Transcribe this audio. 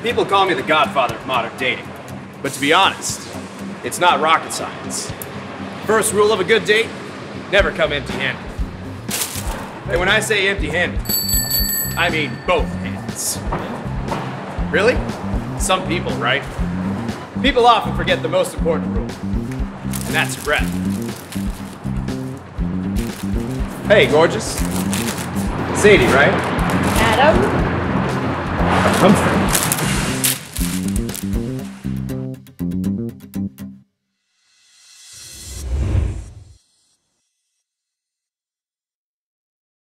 People call me the godfather of modern dating. But to be honest, it's not rocket science. First rule of a good date, never come empty-handed. And when I say empty-handed, I mean both hands. Really? Some people, right? People often forget the most important rule, and that's breath. Hey, gorgeous. Sadie, right? Adam? Humphrey.